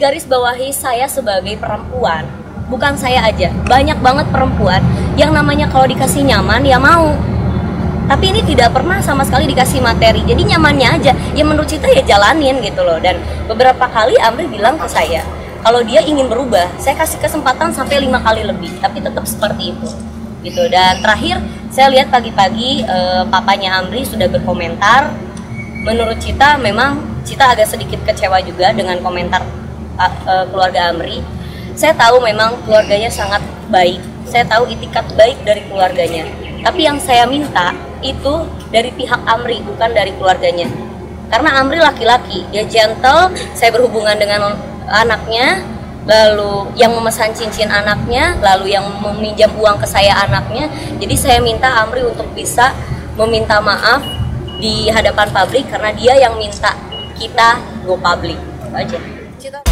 digarisbawahi saya sebagai perempuan, bukan saya aja, banyak banget perempuan yang namanya kalau dikasih nyaman ya mau, tapi ini tidak pernah sama sekali dikasih materi, jadi nyamannya aja, ya menurut Cita ya jalanin gitu loh. Dan beberapa kali Amri bilang ke saya, kalau dia ingin berubah, saya kasih kesempatan sampai 5 kali lebih, tapi tetap seperti itu gitu. Dan terakhir saya lihat pagi-pagi papanya Amri sudah berkomentar, menurut Cita memang Cita agak sedikit kecewa juga dengan komentar keluarga Amri. Saya tahu memang keluarganya sangat baik, saya tahu itikat baik dari keluarganya, tapi yang saya minta itu dari pihak Amri, bukan dari keluarganya. Karena Amri laki-laki, dia gentle, saya berhubungan dengan anaknya, lalu yang memesan cincin anaknya, lalu yang meminjam uang ke saya anaknya. Jadi saya minta Amri untuk bisa meminta maaf di hadapan publik, karena dia yang minta kita go public aja.